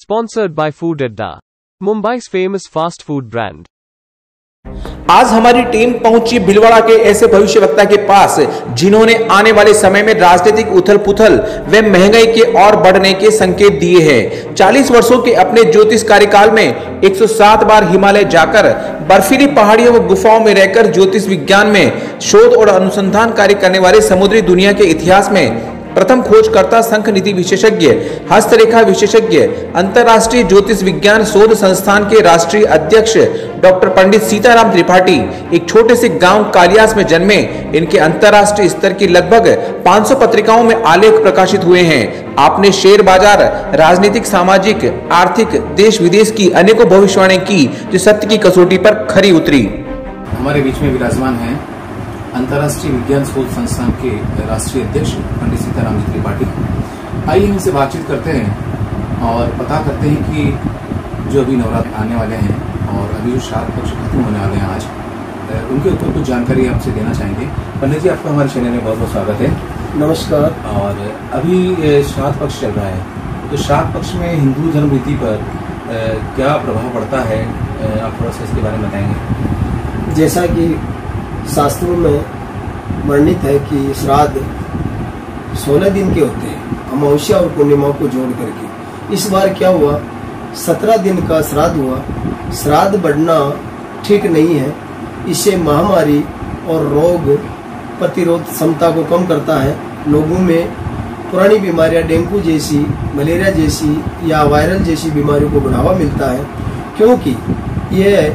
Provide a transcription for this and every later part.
Sponsored by Food Adda, Mumbai's famous fast food brand. आज हमारी team पहुंची भीलवाड़ा के ऐसे भविष्यवक्ता के पास जिन्होंने आने वाले समय में राजनीतिक उथल पुथल व महंगाई के और बढ़ने के संकेत दिए हैं। 40 वर्षों के अपने ज्योतिष कार्यकाल में 107 बार हिमालय जाकर बर्फीली पहाड़ियों व गुफाओं में रहकर ज्योतिष विज्ञान में शोध और अनुसंधान कार्य करने वाले समुद्री दुनिया के इतिहास में प्रथम खोजकर्ता, शंख नीति विशेषज्ञ, हस्तरेखा विशेषज्ञ, अंतर्राष्ट्रीय ज्योतिष विज्ञान शोध संस्थान के राष्ट्रीय अध्यक्ष डॉक्टर पंडित सीताराम त्रिपाठी एक छोटे से गांव कालियास में जन्मे। इनके अंतर्राष्ट्रीय स्तर की लगभग 500 पत्रिकाओं में आलेख प्रकाशित हुए हैं। आपने शेयर बाजार, राजनीतिक, सामाजिक, आर्थिक, देश विदेश की अनेकों भविष्यवाणी की जो सत्य की कसौटी पर खरी उतरी। हमारे बीच में विराजमान है अंतर्राष्ट्रीय विज्ञान शोध संस्थान के राष्ट्रीय अध्यक्ष पंडित सीताराम जी त्रिपाठी। आइए इनसे बातचीत करते हैं और पता करते हैं कि जो अभी नवरात्र आने वाले हैं और अभी जो श्राद्ध पक्ष खत्म होने वाले हैं आज, उनके ऊपर कुछ जानकारी आपसे देना चाहेंगे। पंडित जी, आपका हमारे चैनल में बहुत बहुत स्वागत है। नमस्कार। और अभी श्राद्ध पक्ष चल रहा है, तो श्राद्ध पक्ष में हिंदू धर्म रीति पर क्या प्रभाव पड़ता है, आप थोड़ा सा इसके बारे में बताएंगे। जैसा कि शास्त्रों में वर्णित है कि श्राद्ध 16 दिन के होते हैं, अमावस्या और पूर्णिमा को जोड़ करके। इस बार क्या हुआ, 17 दिन का श्राद्ध हुआ। श्राद्ध बढ़ना ठीक नहीं है, इससे महामारी और रोग प्रतिरोध क्षमता को कम करता है। लोगों में पुरानी बीमारियां, डेंगू जैसी, मलेरिया जैसी या वायरल जैसी बीमारियों को बढ़ावा मिलता है, क्योंकि यह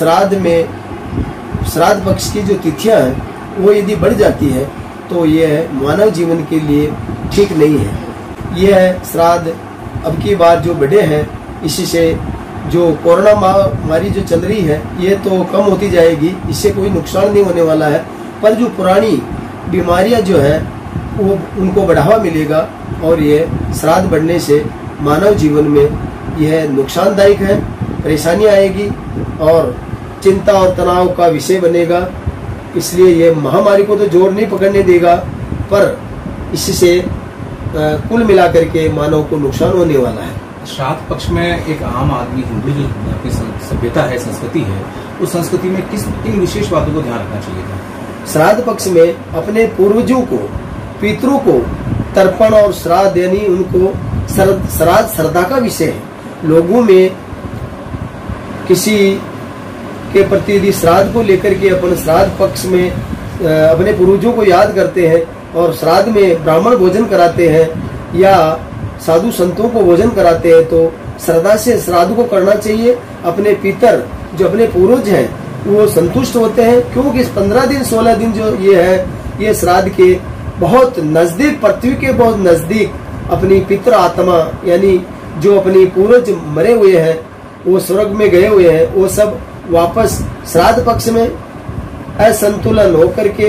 श्राद्ध पक्ष की जो तिथियां हैं वो यदि बढ़ जाती है तो यह मानव जीवन के लिए ठीक नहीं है। यह श्राद्ध अब की बार जो बढ़े हैं, इससे जो कोरोना महामारी जो चल रही है ये तो कम होती जाएगी, इससे कोई नुकसान नहीं होने वाला है, पर जो पुरानी बीमारियां जो है वो उनको बढ़ावा मिलेगा और ये श्राद्ध बढ़ने से मानव जीवन में यह नुकसानदायक है, परेशानी आएगी और चिंता और तनाव का विषय बनेगा। इसलिए ये महामारी को तो जोर नहीं पकड़ने देगा, पर इससे कुल मिलाकर के मानव को नुकसान होने वाला है। श्राद्ध पक्ष में एक आम आदमी, हिंदू जो अपनी सभ्यता है, संस्कृति है, उस संस्कृति में किन विशेष बातों को ध्यान रखना चाहिए था। श्राद्ध पक्ष में अपने पूर्वजों को, पितरों को तर्पण और श्राद्ध यानी उनको श्राद्ध श्रद्धा का विषय है। लोगों में किसी के प्रति यदि श्राद्ध को लेकर के अपन श्राद्ध पक्ष में अपने पूर्वजों को याद करते हैं और श्राद्ध में ब्राह्मण भोजन कराते हैं या साधु संतों को भोजन कराते हैं, तो श्रद्धा से श्राद्ध को करना चाहिए। अपने पितर जो अपने पूर्वज हैं वो संतुष्ट होते हैं, क्योंकि इस 15 दिन 16 दिन जो ये है, ये श्राद्ध के बहुत नजदीक, पृथ्वी के बहुत नजदीक अपनी पितर आत्मा यानी जो अपनी पूर्वज मरे हुए हैं, वो स्वर्ग में गए हुए हैं, वो सब वापस श्राद्ध पक्ष में असंतुलन होकर के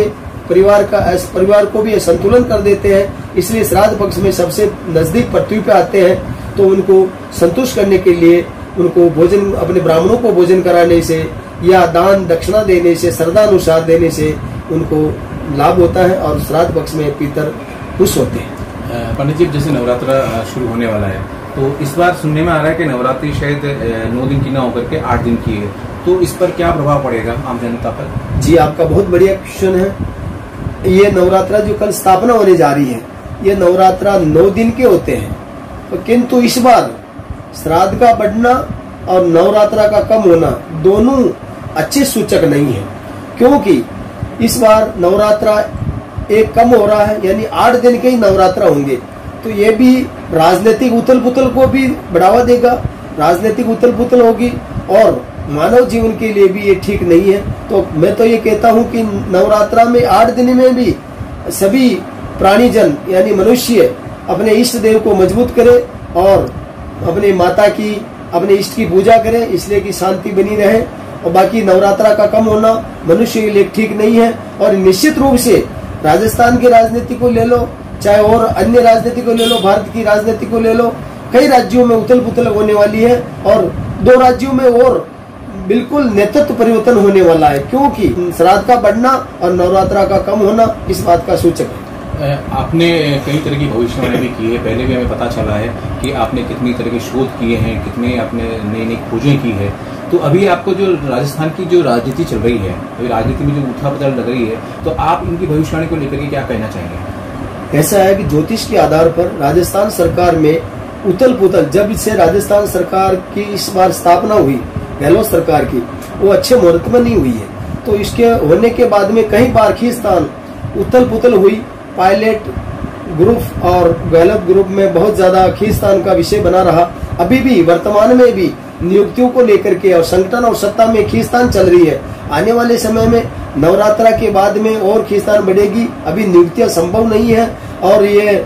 परिवार को भी असंतुलन कर देते हैं। इसलिए श्राद्ध पक्ष में सबसे नजदीक पृथ्वी पे आते हैं, तो उनको संतुष्ट करने के लिए उनको भोजन, अपने ब्राह्मणों को भोजन कराने से या दान दक्षिणा देने से, श्रद्धानुसार देने से उनको लाभ होता है और श्राद्ध पक्ष में पितर खुश होते हैं। पंडित जी, जैसे नवरात्र शुरू होने वाला है, तो इस बार सुनने में आ रहा है कि नवरात्रि शायद 9 दिन की ना होकर के 8 दिन की है, तो इस पर क्या प्रभाव पड़ेगा आम जनता पर। जी, आपका बहुत बढ़िया क्वेश्चन है। ये नवरात्रा जो कल स्थापना होने जा रही है, ये नवरात्रा 9 दिन के होते हैं, तो किंतु इस बार श्राद्ध का बढ़ना और नवरात्रा का कम होना दोनों अच्छे सूचक नहीं है, क्योंकि इस बार नवरात्रा एक कम हो रहा है, यानी 8 दिन के ही नवरात्रा होंगे, तो ये भी राजनीतिक उथल पुथल को भी बढ़ावा देगा, राजनीतिक उथल पुथल होगी और मानव जीवन के लिए भी ये ठीक नहीं है। तो मैं तो ये कहता हूँ कि नवरात्रा में 8 दिन में भी सभी प्राणीजन यानी मनुष्य अपने इष्ट देव को मजबूत करे और अपने माता की, अपने इष्ट की पूजा करे, इसलिए कि शांति बनी रहे। और बाकी नवरात्रा का कम होना मनुष्य के लिए ठीक नहीं है। और निश्चित रूप से राजस्थान की राजनीति को ले लो, चाहे और अन्य राजनीति को ले लो, भारत की राजनीति को ले लो, कई राज्यों में उथल पुथल होने वाली है और 2 राज्यों में और बिल्कुल नेतृत्व परिवर्तन होने वाला है, क्योंकि श्राद्ध का बढ़ना और नवरात्रा का कम होना इस बात का सूचक है। आपने कई तरह की भविष्यवाणी भी की है, पहले भी हमें पता चला है कि आपने कितनी तरह के शोध किए हैं, कितने आपने नई नई खोजें की है। तो अभी आपको जो राजस्थान की जो राजनीति चल रही है, अभी राजनीति में जो उथल पुथल लग रही है, तो आप इनकी भविष्यवाणी को लेकर के क्या कहना चाहेंगे? ऐसा है कि ज्योतिष के आधार पर राजस्थान सरकार में उथल पुथल, जब से राजस्थान सरकार की इस बार स्थापना हुई गहलोत सरकार की, वो अच्छे मुहूर्त में नहीं हुई है। तो इसके होने के बाद में कई बार खींचतान उथल पुथल हुई। पायलट ग्रुप और गहलोत ग्रुप में बहुत ज्यादा खींचतान का विषय बना रहा। अभी भी वर्तमान में भी नियुक्तियों को लेकर के और संगठन और सत्ता में खींचतान चल रही है। आने वाले समय में नवरात्रा के बाद में और खींचतान बढ़ेगी। अभी नियुक्तियां संभव नहीं है और ये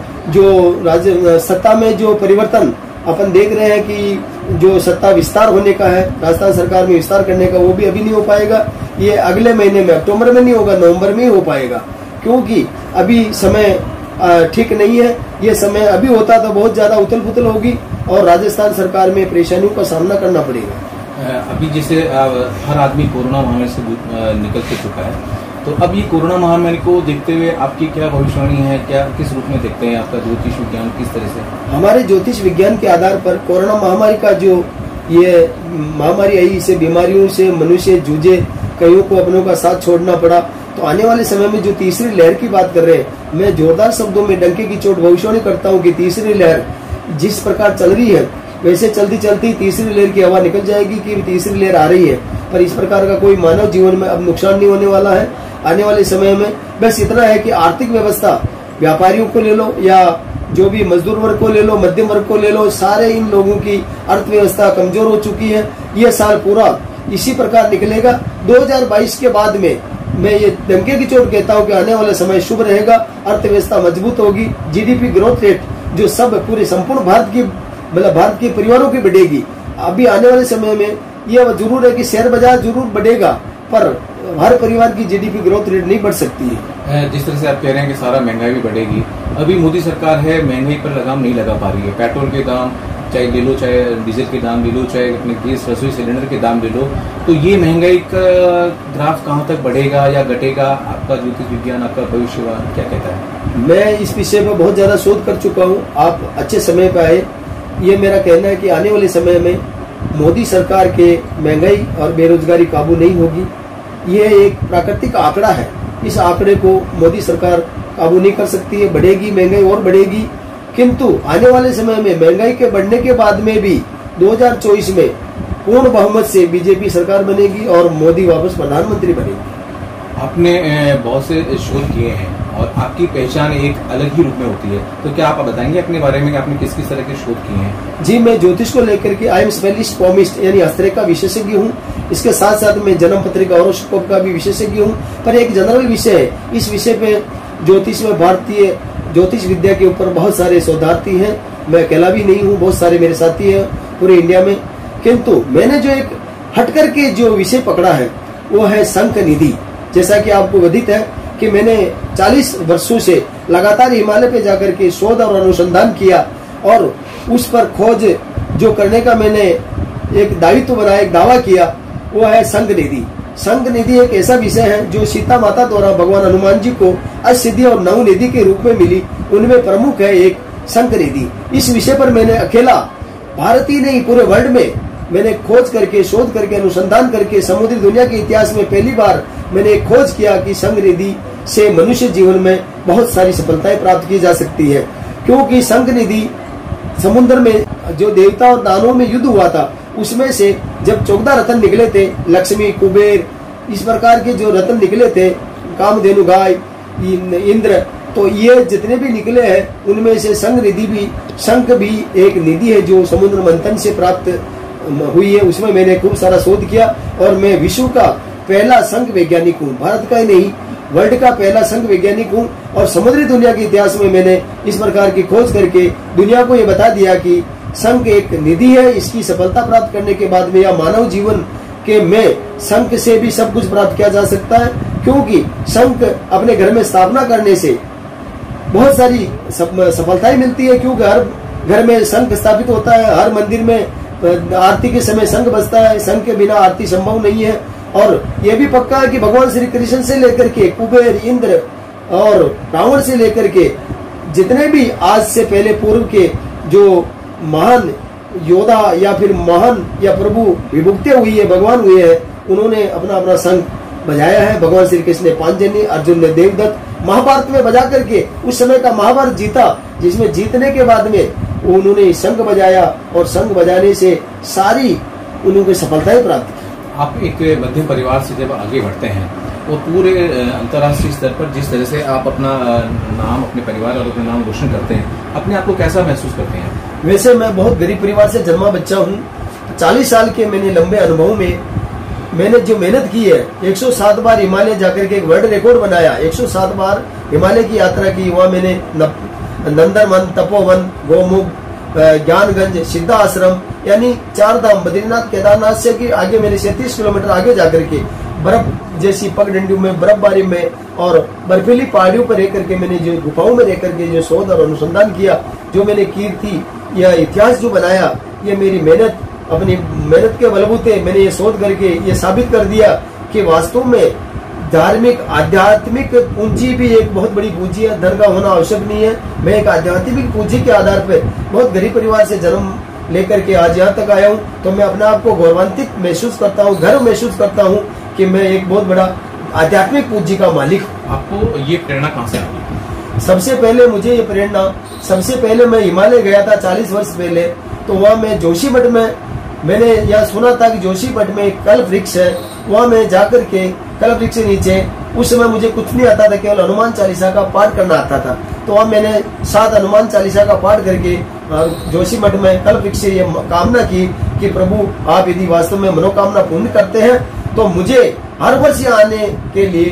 जो सत्ता में जो परिवर्तन अपन देख रहे हैं कि जो सत्ता विस्तार होने का है, राजस्थान सरकार में विस्तार करने का, वो भी अभी नहीं हो पाएगा। ये अगले महीने में, अक्टूबर में नहीं होगा, नवंबर में ही हो पाएगा, क्योंकि अभी समय ठीक नहीं है। ये समय अभी होता तो बहुत ज्यादा उथल पुथल होगी और राजस्थान सरकार में परेशानियों का सामना करना पड़ेगा। अभी जैसे हर आदमी कोरोना महामारी से निकल के चुका है, तो अब ये कोरोना महामारी को देखते हुए आपकी क्या भविष्यवाणी है, क्या किस रूप में देखते हैं आपका ज्योतिष विज्ञान किस तरह से? हमारे ज्योतिष विज्ञान के आधार पर कोरोना महामारी का जो ये महामारी आई, इसे बीमारियों से मनुष्य जूझे, कईयों को अपनों का साथ छोड़ना पड़ा। तो आने वाले समय में जो तीसरी लहर की बात कर रहे हैं, मैं जोरदार शब्दों में डंके की चोट भविष्यवाणी करता हूँ कि तीसरी लहर जिस प्रकार चल रही है, वैसे चलती चलती तीसरी लहर की हवा निकल जाएगी कि तीसरी लहर आ रही है। पर इस प्रकार का कोई मानव जीवन में अब नुकसान नहीं होने वाला है आने वाले समय में। बस इतना है कि आर्थिक व्यवस्था, व्यापारियों को ले लो या जो भी मजदूर वर्ग को ले लो, मध्यम वर्ग को ले लो, सारे इन लोगों की अर्थव्यवस्था कमजोर हो चुकी है। ये साल पूरा इसी प्रकार निकलेगा। 2022 के बाद में मैं ये डंके की चोट कहता हूँ कि आने वाला समय शुभ रहेगा, अर्थव्यवस्था मजबूत होगी, जीडीपी ग्रोथ रेट जो सब पूरे संपूर्ण भारत की, मतलब भारत के परिवारों की बढ़ेगी। अभी आने वाले समय में यह जरूर है कि शेयर बाजार जरूर बढ़ेगा, पर हर परिवार की जीडीपी ग्रोथ रेट नहीं बढ़ सकती है। जिस तरह से आप कह रहे हैं कि सारा महंगाई भी बढ़ेगी, अभी मोदी सरकार है महंगाई पर लगाम नहीं लगा पा रही है। पेट्रोल के दाम चाहे ले लो, चाहे डीजल के दाम ले लो, चाहे अपने गैस रसोई सिलेंडर के दाम ले लो, तो ये महंगाई का ग्राफ कहाँ तक बढ़ेगा या घटेगा? आपका ज्योतिष विज्ञान, आपका भविष्य क्या कहता है? मैं इस विषय पर बहुत ज्यादा शोध कर चुका हूँ, आप अच्छे समय पे आए। ये मेरा कहना है कि आने वाले समय में मोदी सरकार के महंगाई और बेरोजगारी काबू नहीं होगी। ये एक प्राकृतिक आंकड़ा है, इस आंकड़े को मोदी सरकार काबू नहीं कर सकती है। बढ़ेगी महंगाई और बढ़ेगी, किंतु आने वाले समय में महंगाई के बढ़ने के बाद में भी 2024 में पूर्ण बहुमत से बीजेपी सरकार बनेगी और मोदी वापस प्रधानमंत्री बनेगी। आपने बहुत से शोध किए हैं और आपकी पहचान एक अलग ही रूप में होती है, तो क्या आप बताएंगे अपने बारे में कि आपने किस किस तरह के शोध किए हैं? जी, मैं ज्योतिष को लेकर के आई एम स्पेशलिस्ट पॉमिस्ट यानी हस्तरेखा विशेषज्ञ हूँ। इसके साथ साथ मैं जन्म पत्रिका हॉरोस्कोप का भी विशेषज्ञ हूँ। पर एक जनरल विषय है, इस विषय पे ज्योतिष में भारतीय ज्योतिष विद्या के ऊपर बहुत सारे शोधार्थी हैं। मैं अकेला भी नहीं हूँ, बहुत सारे मेरे साथी हैं पूरे इंडिया में। किंतु मैंने जो एक हटकर के जो विषय पकड़ा है वो है शंख निधि। जैसा कि आपको विदित है कि मैंने 40 वर्षों से लगातार हिमालय पे जाकर के शोध और अनुसंधान किया और उस पर खोज जो करने का मैंने एक दायित्व बनाया, एक दावा किया, वो है शंख निधि। शंख निधि एक ऐसा विषय है जो सीता माता द्वारा भगवान हनुमान जी को अष्टसिद्धि और नव निधि के रूप में मिली, उनमें प्रमुख है एक शंख निधि। इस विषय पर मैंने अकेला, भारत ही नहीं पूरे वर्ल्ड में मैंने खोज करके, शोध करके, अनुसंधान करके समुद्री दुनिया के इतिहास में पहली बार मैंने एक खोज किया कि शंख निधि से मनुष्य जीवन में बहुत सारी सफलताएं प्राप्त की जा सकती है। क्योंकि शंख निधि समुद्र में जो देवता और दानवों में युद्ध हुआ था, उसमें से जब 14 रत्न निकले थे, लक्ष्मी, कुबेर, इस प्रकार के जो रत्न निकले थे, कामधेनु गाय, इंद्र, तो ये जितने भी निकले हैं उनमें से शंख भी एक निधि है जो समुद्र मंथन से प्राप्त हुई है। उसमें मैंने खूब सारा शोध किया और मैं विश्व का पहला शंख वैज्ञानिक हूँ, भारत का ही नहीं वर्ल्ड का पहला शंख वैज्ञानिक हूँ। और समुद्री दुनिया के इतिहास में मैंने इस प्रकार की खोज करके दुनिया को ये बता दिया कि शंख एक निधि है। इसकी सफलता प्राप्त करने के बाद में या मानव जीवन के में शंख से भी सब कुछ प्राप्त किया जा सकता है। क्योंकि शंख अपने घर में स्थापना करने से बहुत सारी सफलताएं मिलती है। क्योंकि हर घर में शंख स्थापित होता है, हर मंदिर में आरती के समय शंख बजता है, शंख के बिना आरती संभव नहीं है। और यह भी पक्का है कि भगवान श्री कृष्ण से लेकर के कुबेर, इंद्र, और रावण से लेकर के जितने भी आज से पहले पूर्व के जो महान योद्धा या फिर महान या प्रभु विभूति हुई है, भगवान हुए हैं, उन्होंने अपना अपना शंख बजाया है। भगवान श्री कृष्ण ने पांचजन्य, अर्जुन ने देवदत्त, महाभारत में बजा करके उस समय का महाभारत जीता, जिसमें जीतने के बाद में उन्होंने शंख बजाया और शंख बजाने से सारी उन्होंने सफलताएं प्राप्त की। आप एक मध्यम परिवार से जब आगे बढ़ते हैं वो पूरे अंतर्राष्ट्रीय स्तर पर जिस तरह से आप अपना नाम, अपने परिवार और अपना नाम रोशन करते हैं, अपने आप को कैसा महसूस करते हैं? वैसे मैं बहुत गरीब परिवार से जन्मा बच्चा हूँ। 40 साल के मैंने लंबे अनुभव में मैंने जो मेहनत की है, 107 बार हिमालय जाकर के एक वर्ल्ड रिकॉर्ड बनाया। 107 बार हिमालय की यात्रा की। वहाँ मैंने नंदनवन, तपोवन, गोमुख, ज्ञानगंज, सिद्धा आश्रम यानी 4 धाम, बद्रीनाथ, केदारनाथ से कि आगे मैंने 37 किलोमीटर आगे जाकर के बर्फ जैसी पगडंडियों में, बर्फबारी में और बर्फीली पहाड़ियों पर रह करके मैंने जो गुफाओं में रह करके जो शोध और अनुसंधान किया, जो मैंने कीर्ति या इतिहास जो बनाया, ये मेरी मेहनत, अपनी मेहनत के बलबूते मैंने ये शोध करके ये साबित कर दिया कि वास्तव में धार्मिक आध्यात्मिक पूंजी भी एक बहुत बड़ी पूंजी है। धन का होना आवश्यक नहीं है। मैं एक आध्यात्मिक पूंजी के आधार पर बहुत गरीब परिवार से जन्म लेकर के आज यहाँ तक आया हूँ, तो मैं अपने आप को गौरवान्वित महसूस करता हूँ, गर्व महसूस करता हूँ कि मैं एक बहुत बड़ा आध्यात्मिक पूंजी का मालिक हूँ। आपको ये प्रेरणा कहाँ से आई? सबसे पहले मुझे ये प्रेरणा, सबसे पहले मैं हिमालय गया था 40 वर्ष पहले, तो वहाँ मैं जोशीमठ में मैंने यह सुना था कि जोशीमठ में एक कल्प वृक्ष है। वहाँ मैं जाकर के कल्प वृक्ष के नीचे, उस समय मुझे कुछ नहीं आता था, केवल हनुमान चालीसा का पाठ करना आता था। तो वहाँ मैंने 7 हनुमान चालीसा का पाठ करके जोशीमठ में कल्प वृक्ष से ये कामना की कि प्रभु आप यदि वास्तव में मनोकामना पूर्ण करते हैं तो मुझे हर वर्ष यहाँ आने के लिए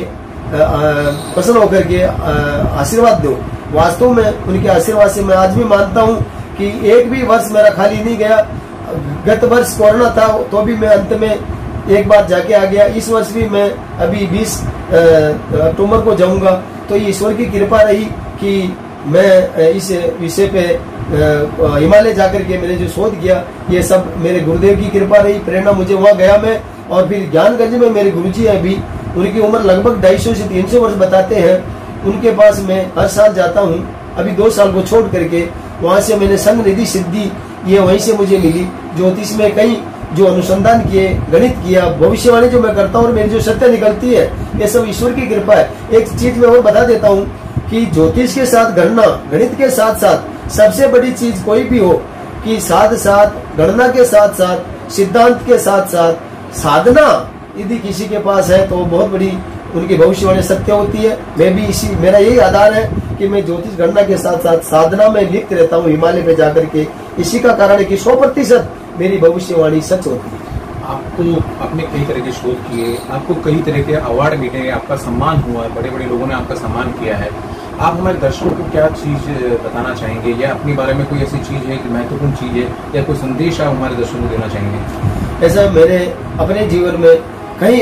प्रसन्न होकर के आशीर्वाद दो। वास्तव में उनके आशीर्वाद से मैं आज भी मानता हूँ कि एक भी वर्ष मेरा खाली नहीं गया। गत वर्ष कोरोना था तो भी मैं अंत में एक बार जाके आ गया। इस वर्ष भी मैं अभी 20 अक्टूबर को जाऊंगा। तो ये ईश्वर की कृपा रही कि मैं इस विषय पे हिमालय जाकर के मैंने जो शोध किया, ये सब मेरे गुरुदेव की कृपा रही, प्रेरणा मुझे वहाँ गया मैं। और फिर ज्ञानगंज में मेरे गुरुजी है, अभी उनकी उम्र लगभग 250 से 300 वर्ष बताते हैं। उनके पास मैं हर साल जाता हूँ। अभी 2 साल को छोड़ करके वहाँ से मैंने संग निधि सिद्धि ये वहीं से मुझे मिली। ज्योतिष में कई जो अनुसंधान किए, गणित किया, भविष्यवाणी जो मैं करता हूँ और मेरी जो सत्य निकलती है, ये सब ईश्वर की कृपा है। एक चीज मैं और बता देता हूँ कि ज्योतिष के साथ गणना, गणित के साथ साथ सबसे बड़ी चीज कोई भी हो कि साथ साथ गणना के साथ साथ सिद्धांत के साथ साथ साधना यदि किसी के पास है तो बहुत बड़ी उनकी भविष्यवाणी सत्य होती है। मैं भी इसी, मेरा यही आधार है कि मैं ज्योतिष गणना के साथ साथ साधना में लिप्त रहता हूँ हिमालय पे जाकर के। इसी का कारण है कि 100% मेरी भविष्यवाणी सच होती है। आपको अपने कई तरह के शोध किए, आपको कई तरह के अवार्ड मिले, आपका सम्मान हुआ, बड़े बड़े लोगों ने आपका सम्मान किया है। आप हमारे दर्शकों को क्या चीज बताना चाहेंगे, या अपने बारे में कोई ऐसी चीज है कि महत्वपूर्ण चीज है, या कोई संदेश आप हमारे दर्शकों को देना चाहेंगे? ऐसा मेरे अपने जीवन में कई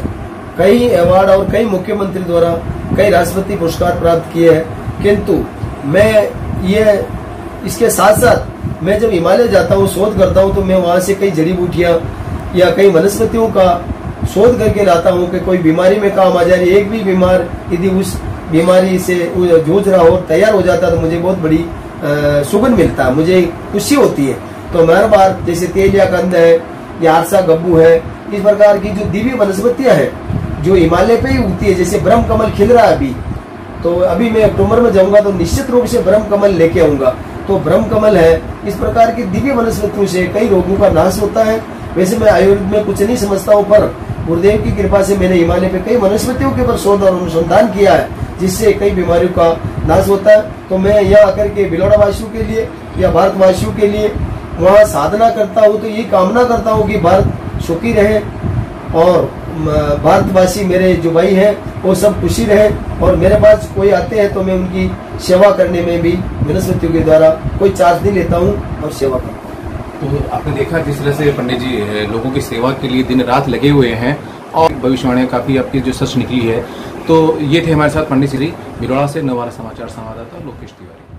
अवार्ड और कई मुख्यमंत्री द्वारा कई राष्ट्रपति पुरस्कार प्राप्त किए हैं, किंतु मैं ये इसके साथ साथ मैं जब हिमालय जाता हूँ, शोध करता हूँ, तो मैं वहाँ से कई जड़ी बूटियाँ या कई वनस्पतियों का शोध करके लाता हूँ कि कोई बीमारी में काम आ जाए। एक भी बीमार यदि उस बीमारी से जूझ रहा हो, तैयार हो जाता है, तो मुझे बहुत बड़ी सुगंध मिलता है, मुझे खुशी होती है। तो मैं हर बार जैसे तेलिया कंद है या आरसा गब्बू है, इस प्रकार की जो दिव्य वनस्पतियां हैं जो हिमालय पे ही उगती है, जैसे ब्रह्म कमल खिल रहा है अभी, तो अभी मैं अक्टूबर में जाऊंगा तो निश्चित रूप से ब्रह्म कमल लेके आऊंगा। तो ब्रह्म कमल है, इस प्रकार की दिव्य वनस्पतियों से कई रोगों का नाश होता है। वैसे मैं आयुर्वेद में कुछ नहीं समझता हूँ, पर गुरुदेव की कृपा से मैंने हिमालय पे कई वनस्पतियों के ऊपर शोध और अनुसंधान किया है, जिससे कई बीमारियों का नाश होता है। तो मैं यहाँ आकर के भिलौड़ा वासियों के लिए या भारतवासियों के लिए वहाँ साधना करता हूँ, तो ये कामना करता हूँ कि भारत सुखी रहे और भारतवासी मेरे जो भाई हैं वो सब खुशी रहे। और मेरे पास कोई आते हैं तो मैं उनकी सेवा करने में भी वनस्पतियों के द्वारा कोई चार्ज नहीं लेता हूँ और सेवा करता हूँ। तो आपने देखा जिस तरह से पंडित जी लोगों की सेवा के लिए दिन रात लगे हुए हैं और भविष्यवाणी काफी आपकी जो सच निकली है। तो ये थे हमारे साथ पंडित श्री भिलौड़ा से नवारा समाचार संवाददाता लोकेश तिवारी।